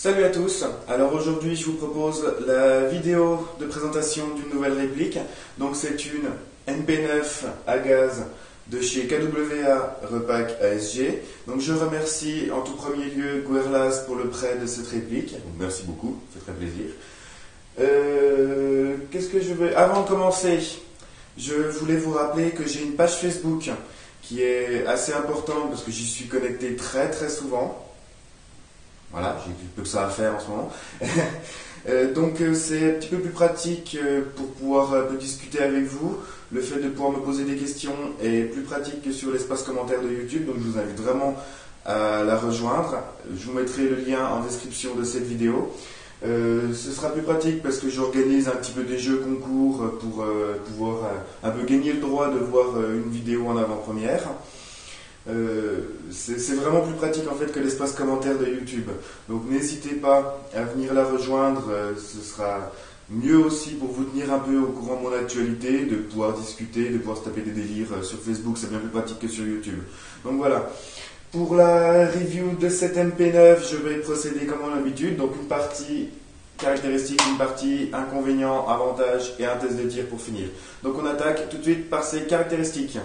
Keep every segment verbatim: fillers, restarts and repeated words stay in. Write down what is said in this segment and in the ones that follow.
Salut à tous, alors aujourd'hui je vous propose la vidéo de présentation d'une nouvelle réplique. Donc c'est une M P neuf à gaz de chez K W A Repack A S G. Donc je remercie en tout premier lieu Guerlas pour le prêt de cette réplique. Donc, merci beaucoup, ça fait très plaisir. Euh, Qu'est-ce que je veux... Avant de commencer, je voulais vous rappeler que j'ai une page Facebook qui est assez importante parce que j'y suis connecté très très souvent. Voilà, j'ai peu que ça à faire en ce moment. euh, donc euh, c'est un petit peu plus pratique euh, pour pouvoir un peu discuter avec vous. Le fait de pouvoir me poser des questions est plus pratique que sur l'espace commentaire de YouTube. Donc je vous invite vraiment à la rejoindre. Je vous mettrai le lien en description de cette vidéo. Euh, ce sera plus pratique parce que j'organise un petit peu des jeux concours pour euh, pouvoir euh, un peu gagner le droit de voir euh, une vidéo en avant-première. Euh, c'est vraiment plus pratique en fait que l'espace commentaire de YouTube. Donc n'hésitez pas à venir la rejoindre, euh, ce sera mieux aussi pour vous tenir un peu au courant de mon actualité, de pouvoir discuter, de pouvoir se taper des délires sur Facebook, c'est bien plus pratique que sur YouTube. Donc voilà, pour la review de cette M P neuf, je vais procéder comme en habitude, donc une partie caractéristique, une partie inconvénient, avantage et un test de tir pour finir. Donc on attaque tout de suite par ces caractéristiques.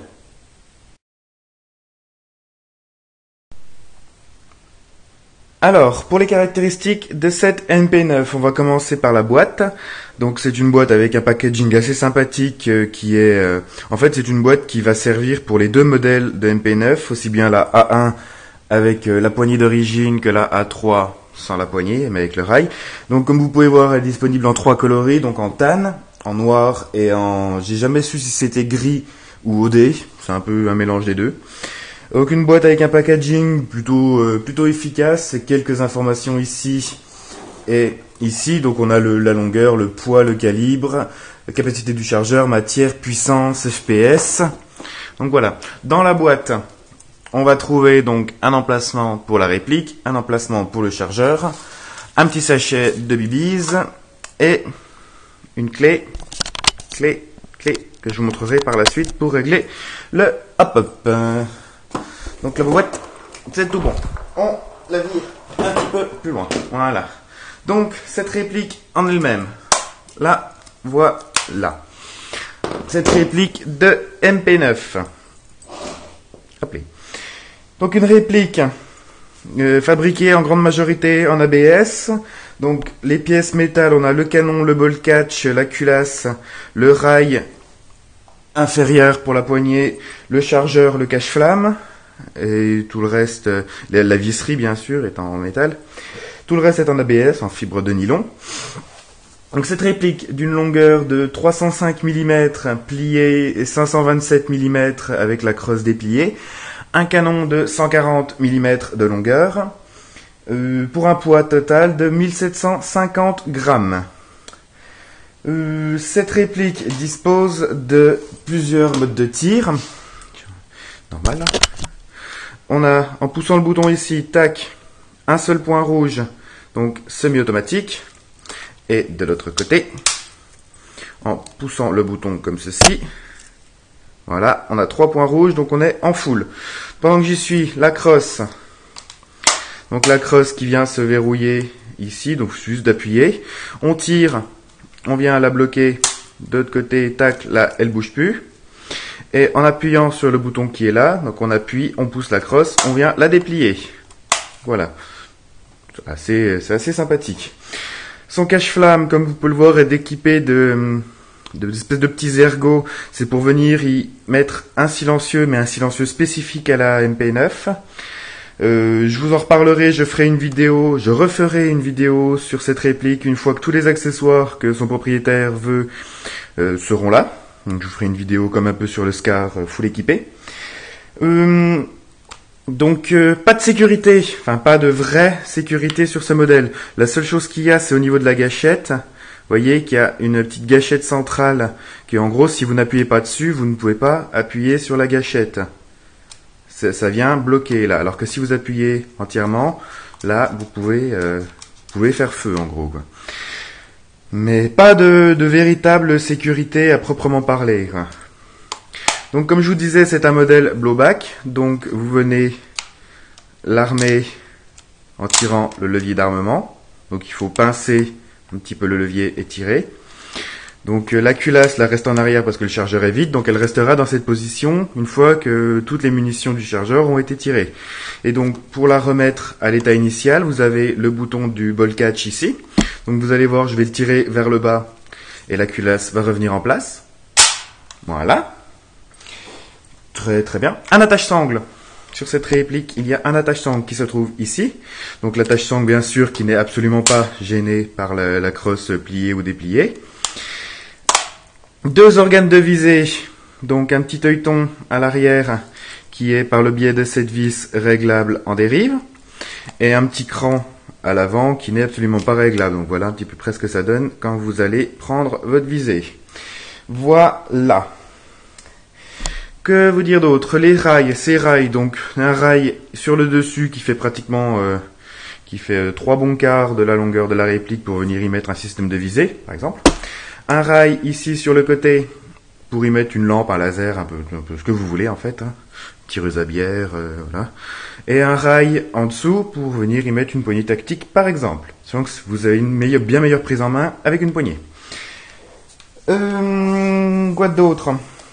Alors, pour les caractéristiques de cette M P neuf, on va commencer par la boîte. Donc c'est une boîte avec un packaging assez sympathique euh, qui est... Euh, en fait, c'est une boîte qui va servir pour les deux modèles de M P neuf, aussi bien la A un avec euh, la poignée d'origine que la A trois sans la poignée, mais avec le rail. Donc comme vous pouvez voir, elle est disponible en trois coloris, donc en tan, en noir et en... J'ai jamais su si c'était gris ou O D, c'est un peu un mélange des deux. Donc une boîte avec un packaging plutôt euh, plutôt efficace, quelques informations ici et ici. Donc on a le, la longueur, le poids, le calibre, la capacité du chargeur, matière, puissance, F P S. Donc voilà. Dans la boîte, on va trouver donc un emplacement pour la réplique, un emplacement pour le chargeur, un petit sachet de B Bs et une clé, clé, clé que je vous montrerai par la suite pour régler le hop-hop. Donc la boîte, c'est tout bon. On la vire un petit peu plus loin. Voilà. Donc cette réplique en elle-même, la voilà. Cette réplique de M P neuf. Hop là. Donc une réplique euh, fabriquée en grande majorité en A B S. Donc les pièces métal, on a le canon, le ball catch, la culasse, le rail inférieur pour la poignée, le chargeur, le cache-flamme. Et tout le reste, la, la visserie bien sûr est en métal. Tout le reste est en A B S, en fibre de nylon. Donc cette réplique d'une longueur de trois cent cinq millimètres pliée et cinq cent vingt-sept millimètres avec la crosse dépliée. Un canon de cent quarante millimètres de longueur. Euh, pour un poids total de mille sept cent cinquante grammes. Euh, cette réplique dispose de plusieurs modes de tir. Normal. On a, en poussant le bouton ici, tac, un seul point rouge, donc semi-automatique. Et de l'autre côté, en poussant le bouton comme ceci, voilà, on a trois points rouges, donc on est en full. Pendant que j'y suis, la crosse, donc la crosse qui vient se verrouiller ici, donc juste d'appuyer. On tire, on vient la bloquer de l'autre côté, tac, là, elle bouge plus. Et en appuyant sur le bouton qui est là, donc on appuie, on pousse la crosse, on vient la déplier. Voilà. C'est assez, c'est assez sympathique. Son cache-flamme, comme vous pouvez le voir, est équipé de, de espèces de petits ergots. C'est pour venir y mettre un silencieux, mais un silencieux spécifique à la M P neuf. Euh, je vous en reparlerai, je ferai une vidéo, je referai une vidéo sur cette réplique une fois que tous les accessoires que son propriétaire veut euh, seront là. Donc je vous ferai une vidéo comme un peu sur le Scar euh, full équipé. Euh, donc euh, pas de sécurité, enfin pas de vraie sécurité sur ce modèle. La seule chose qu'il y a, c'est au niveau de la gâchette. Vous voyez qu'il y a une petite gâchette centrale qui, en gros, si vous n'appuyez pas dessus, vous ne pouvez pas appuyer sur la gâchette. Ça, ça vient bloquer là. Alors que si vous appuyez entièrement, là, vous pouvez, euh, vous pouvez faire feu en gros, quoi. Mais pas de, de véritable sécurité à proprement parler, quoi. Donc comme je vous disais, c'est un modèle blowback. Donc vous venez l'armer en tirant le levier d'armement. Donc il faut pincer un petit peu le levier et tirer. Donc euh, la culasse là reste en arrière parce que le chargeur est vide, donc elle restera dans cette position une fois que toutes les munitions du chargeur ont été tirées. Et donc pour la remettre à l'état initial, vous avez le bouton du ball catch ici. Donc vous allez voir, je vais le tirer vers le bas et la culasse va revenir en place. Voilà. Très très bien. Un attache-sangle. Sur cette réplique, il y a un attache-sangle qui se trouve ici. Donc l'attache-sangle, bien sûr, qui n'est absolument pas gêné par la, la crosse pliée ou dépliée. Deux organes de visée. Donc un petit œilleton à l'arrière qui est par le biais de cette vis réglable en dérive. Et un petit cran à l'avant qui n'est absolument pas réglable. Donc voilà un petit peu près ce que ça donne quand vous allez prendre votre visée. Voilà. Que vous dire d'autre? Les rails, ces rails, donc un rail sur le dessus qui fait pratiquement euh, qui fait euh, trois bons quarts de la longueur de la réplique pour venir y mettre un système de visée, par exemple. Un rail ici sur le côté pour y mettre une lampe, un laser, un peu, un peu ce que vous voulez en fait, hein. Tireuse à bière, euh, voilà. Et un rail en dessous pour venir y mettre une poignée tactique, par exemple. Donc vous avez une meilleure, bien meilleure prise en main avec une poignée. Euh, quoi d'autre?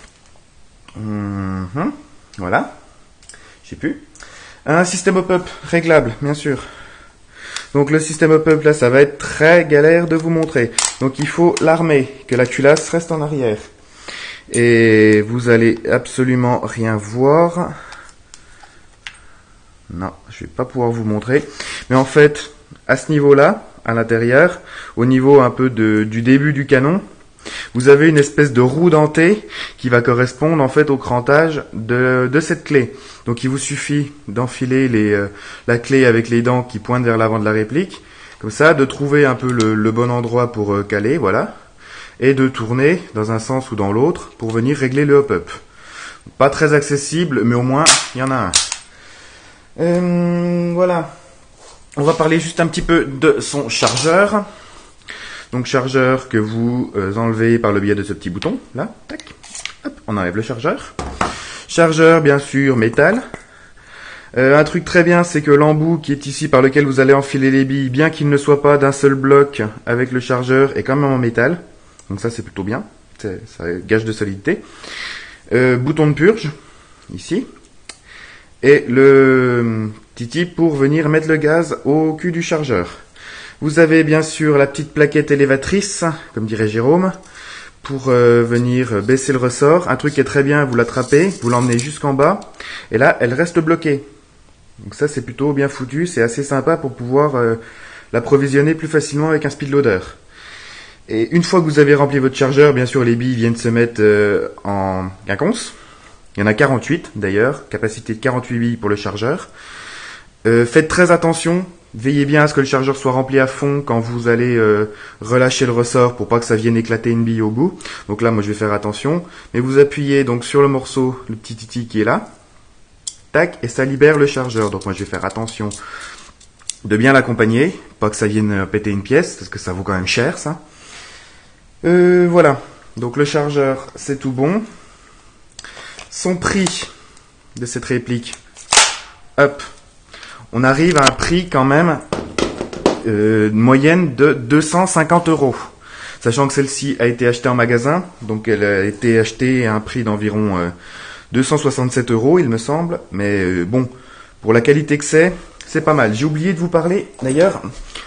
Mmh, voilà, je sais plus. Un système hop-up réglable, bien sûr. Donc le système hop-up là, ça va être très galère de vous montrer. Donc il faut l'armer, que la culasse reste en arrière. Et vous allez absolument rien voir. Non, je vais pas pouvoir vous montrer. Mais en fait, à ce niveau-là, à l'intérieur, au niveau un peu de, du début du canon, vous avez une espèce de roue dentée qui va correspondre en fait au crantage de, de cette clé. Donc il vous suffit d'enfiler les, euh, la clé avec les dents qui pointent vers l'avant de la réplique, comme ça, de trouver un peu le, le bon endroit pour euh, caler, voilà, et de tourner dans un sens ou dans l'autre pour venir régler le hop-up. Pas très accessible, mais au moins il y en a un. Euh, voilà. On va parler juste un petit peu de son chargeur. Donc chargeur que vous euh, enlevez par le biais de ce petit bouton, là, tac, hop, on enlève le chargeur. Chargeur, bien sûr, métal. Euh, un truc très bien, c'est que l'embout qui est ici par lequel vous allez enfiler les billes, bien qu'il ne soit pas d'un seul bloc avec le chargeur, est quand même en métal. Donc ça, c'est plutôt bien, ça gage de solidité. Euh, bouton de purge, ici. Et le titi pour venir mettre le gaz au cul du chargeur. Vous avez bien sûr la petite plaquette élévatrice, comme dirait Jérôme, pour euh, venir baisser le ressort. Un truc qui est très bien, vous l'attrapez, vous l'emmenez jusqu'en bas, et là, elle reste bloquée. Donc ça, c'est plutôt bien foutu, c'est assez sympa pour pouvoir euh, l'approvisionner plus facilement avec un speedloader. Et une fois que vous avez rempli votre chargeur, bien sûr, les billes viennent se mettre euh, en quinconce. Il y en a quarante-huit d'ailleurs, capacité de quarante-huit billes pour le chargeur. Euh, faites très attention. Veillez bien à ce que le chargeur soit rempli à fond quand vous allez euh, relâcher le ressort pour pas que ça vienne éclater une bille au bout. Donc là, moi, je vais faire attention. Mais vous appuyez donc sur le morceau, le petit titi qui est là. Tac, et ça libère le chargeur. Donc moi, je vais faire attention de bien l'accompagner. Pas que ça vienne péter une pièce, parce que ça vaut quand même cher, ça. Euh, voilà. Donc le chargeur, c'est tout bon. Son prix de cette réplique. Hop. On arrive à un prix quand même euh, moyenne de deux cent cinquante euros. Sachant que celle-ci a été achetée en magasin, donc elle a été achetée à un prix d'environ euh, deux cent soixante-sept euros, il me semble. Mais euh, bon, pour la qualité que c'est, c'est pas mal. J'ai oublié de vous parler, d'ailleurs.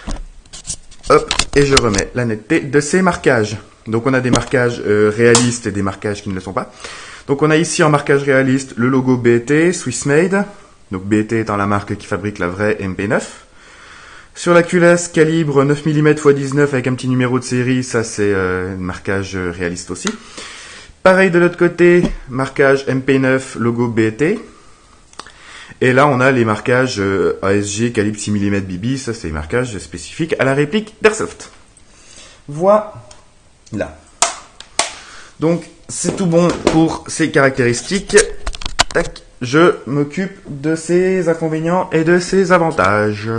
Hop, et je remets la netteté de ces marquages. Donc on a des marquages euh, réalistes et des marquages qui ne le sont pas. Donc on a ici en marquage réaliste le logo B E T, Swiss Made. Donc B E T étant la marque qui fabrique la vraie M P neuf. Sur la culasse, calibre neuf millimètres par dix-neuf avec un petit numéro de série, ça c'est euh, un marquage réaliste aussi. Pareil de l'autre côté, marquage M P neuf, logo B E T. Et là on a les marquages euh, A S G, calibre six millimètres B B, ça c'est les marquages spécifiques à la réplique d'Airsoft. Voilà. Donc c'est tout bon pour ces caractéristiques. Tac. Je m'occupe de ses inconvénients et de ses avantages.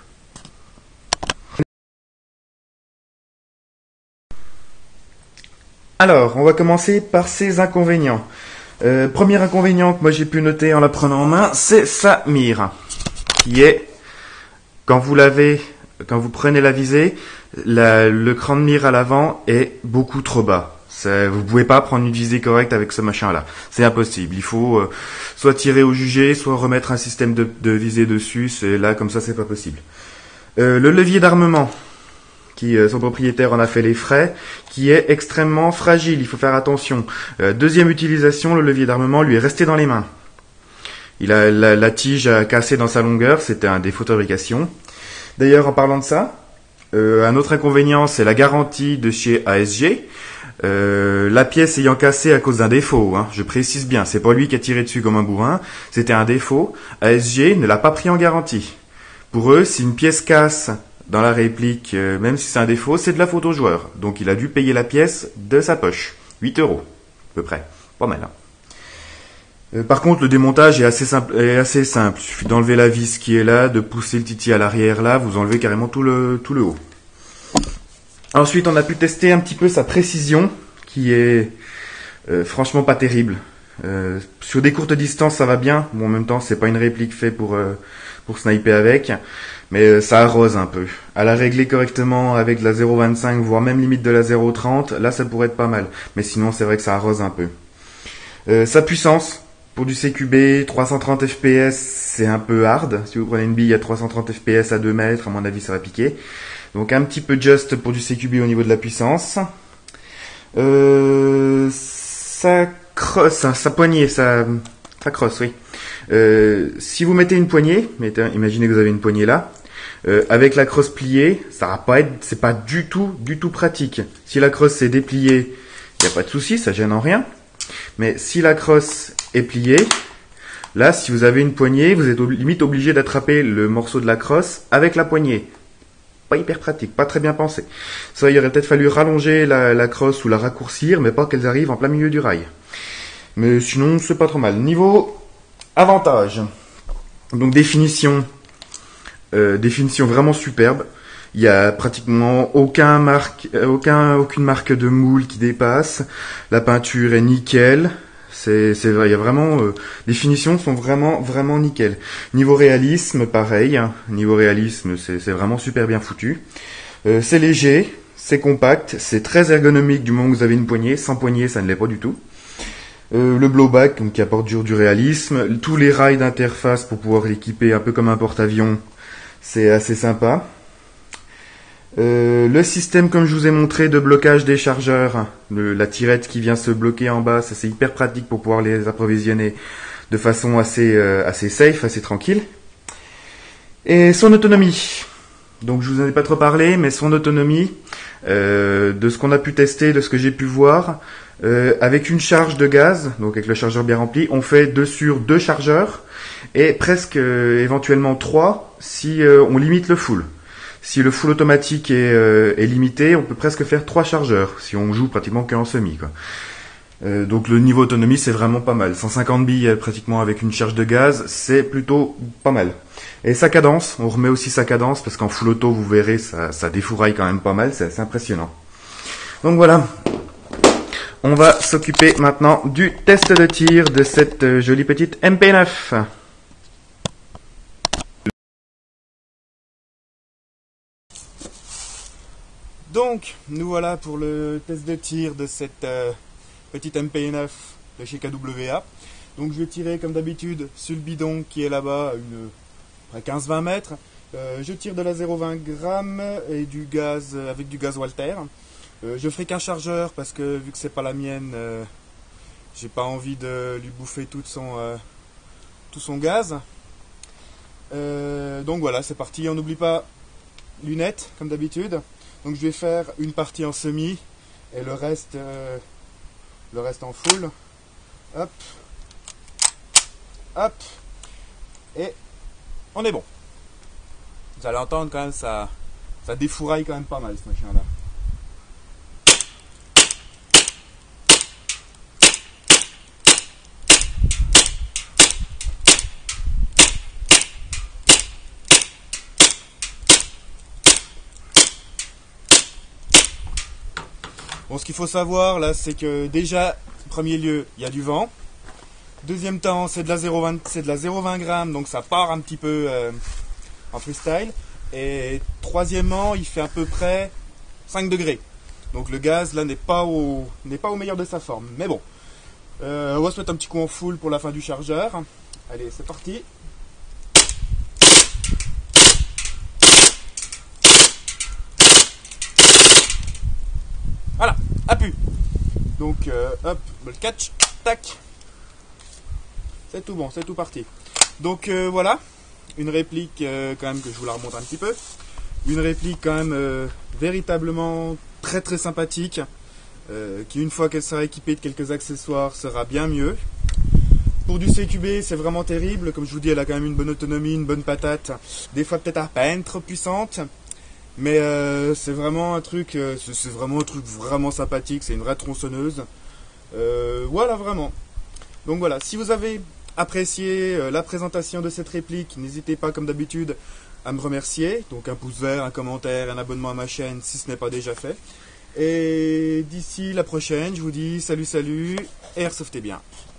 Alors, on va commencer par ses inconvénients. Euh, premier inconvénient que moi j'ai pu noter en la prenant en main, c'est sa mire, qui est, quand vous l'avez quand vous prenez la visée, la, le cran de mire à l'avant est beaucoup trop bas. Ça, vous pouvez pas prendre une visée correcte avec ce machin-là. C'est impossible. Il faut euh, soit tirer au jugé, soit remettre un système de, de visée dessus. C'est là, comme ça, c'est pas possible. Euh, le levier d'armement, qui euh, son propriétaire en a fait les frais, qui est extrêmement fragile. Il faut faire attention. Euh, deuxième utilisation, le levier d'armement lui est resté dans les mains. Il a la, la tige a cassé dans sa longueur. C'était un défaut de fabrication. D'ailleurs, en parlant de ça, euh, un autre inconvénient, c'est la garantie de chez A S G. Euh, la pièce ayant cassé à cause d'un défaut, hein, je précise bien, c'est pas lui qui a tiré dessus comme un bourrin, c'était un défaut. A S G ne l'a pas pris en garantie. Pour eux, si une pièce casse dans la réplique, euh, même si c'est un défaut, c'est de la faute au joueur. Donc il a dû payer la pièce de sa poche. huit euros, à peu près. Pas mal, hein. Euh, par contre, le démontage est assez simple. Est assez simple. Il suffit d'enlever la vis qui est là, de pousser le titi à l'arrière là, vous enlevez carrément tout le, tout le haut. Ensuite, on a pu tester un petit peu sa précision, qui est euh, franchement pas terrible. Euh, sur des courtes distances, ça va bien. Bon, en même temps, c'est pas une réplique faite pour euh, pour sniper avec, mais euh, ça arrose un peu. À la régler correctement avec de la zéro virgule vingt-cinq, voire même limite de la zéro virgule trente, là, ça pourrait être pas mal. Mais sinon, c'est vrai que ça arrose un peu. Euh, sa puissance. Pour du C Q B, trois cent trente F P S, c'est un peu hard. Si vous prenez une bille à trois cent trente F P S à deux mètres, à mon avis, ça va piquer. Donc un petit peu just pour du C Q B au niveau de la puissance. Euh, ça crosse, sa, sa poignée, ça, ça crosse, oui. Euh, si vous mettez une poignée, mettez, imaginez que vous avez une poignée là, euh, avec la crosse pliée, ça va pas être, c'est pas du tout, du tout pratique. Si la crosse est dépliée, il n'y a pas de souci, ça gêne en rien. Mais si la crosse est pliée, là, si vous avez une poignée, vous êtes ob- limite obligé d'attraper le morceau de la crosse avec la poignée. Pas hyper pratique, pas très bien pensé. Ça, il aurait peut-être fallu rallonger la, la crosse ou la raccourcir, mais pas qu'elles arrivent en plein milieu du rail. Mais sinon, c'est pas trop mal. Niveau avantage. Donc définition, euh, définition vraiment superbe. Il y a pratiquement aucun marque, aucun, aucune marque de moule qui dépasse. La peinture est nickel. C'est, c'est vrai, il y a vraiment, euh, les finitions sont vraiment, vraiment nickel. Niveau réalisme, pareil. Hein. Niveau réalisme, c'est, c'est vraiment super bien foutu. Euh, c'est léger, c'est compact, c'est très ergonomique du moment que vous avez une poignée. Sans poignée, ça ne l'est pas du tout. Euh, le blowback, donc qui apporte du, du réalisme. Tous les rails d'interface pour pouvoir l'équiper un peu comme un porte-avions, c'est assez sympa. Euh, le système, comme je vous ai montré, de blocage des chargeurs, le, la tirette qui vient se bloquer en bas, ça c'est hyper pratique pour pouvoir les approvisionner de façon assez, euh, assez safe, assez tranquille. Et son autonomie. Donc je vous en ai pas trop parlé, mais son autonomie, euh, de ce qu'on a pu tester, de ce que j'ai pu voir, euh, avec une charge de gaz, donc avec le chargeur bien rempli, on fait deux sur deux chargeurs et presque euh, éventuellement trois si euh, on limite le full. Si le full automatique est, euh, est limité, on peut presque faire trois chargeurs, si on joue pratiquement qu'en semi, quoi. Euh, donc le niveau autonomie, c'est vraiment pas mal. cent cinquante billes pratiquement avec une charge de gaz, c'est plutôt pas mal. Et sa cadence, on remet aussi sa cadence, parce qu'en full auto, vous verrez, ça, ça défouraille quand même pas mal, c'est assez impressionnant. Donc voilà, on va s'occuper maintenant du test de tir de cette euh, jolie petite M P neuf. Donc, nous voilà pour le test de tir de cette euh, petite M P neuf de chez K W A. Donc je vais tirer comme d'habitude sur le bidon qui est là-bas à quinze vingt mètres. Euh, je tire de la zéro virgule vingt grammes et du gaz avec du gaz Walter. Euh, je ferai qu'un chargeur parce que vu que c'est pas la mienne, euh, j'ai pas envie de lui bouffer tout son, euh, tout son gaz. Euh, donc voilà, c'est parti. On n'oublie pas lunettes comme d'habitude. Donc je vais faire une partie en semi et le reste, euh, le reste en full. Hop, hop, et on est bon. Vous allez entendre quand même, ça, ça défouraille quand même pas mal ce machin-là. Bon, ce qu'il faut savoir là, c'est que déjà, en premier lieu, il y a du vent. Deuxième temps, c'est de la zéro virgule vingt, c'est de la zéro virgule vingt grammes, donc ça part un petit peu euh, en freestyle. Et troisièmement, il fait à peu près cinq degrés. Donc le gaz là n'est pas au n'est pas au meilleur de sa forme. Mais bon, euh, on va se mettre un petit coup en full pour la fin du chargeur. Allez, c'est parti. Voilà, appuie. Donc euh, hop, le catch, tac. C'est tout bon, c'est tout parti. Donc euh, voilà, une réplique euh, quand même que je vous la remonte un petit peu. Une réplique quand même euh, véritablement très très sympathique, euh, qui une fois qu'elle sera équipée de quelques accessoires sera bien mieux. Pour du C Q B, c'est vraiment terrible. Comme je vous dis, elle a quand même une bonne autonomie, une bonne patate. Des fois peut-être à peine trop puissante. Mais euh, c'est vraiment un truc, euh, c'est vraiment un truc vraiment sympathique. C'est une vraie tronçonneuse. Euh, voilà vraiment. Donc voilà, si vous avez apprécié euh, la présentation de cette réplique, n'hésitez pas comme d'habitude à me remercier. Donc un pouce vert, un commentaire, un abonnement à ma chaîne si ce n'est pas déjà fait. Et d'ici la prochaine, je vous dis salut salut et airsoftez bien.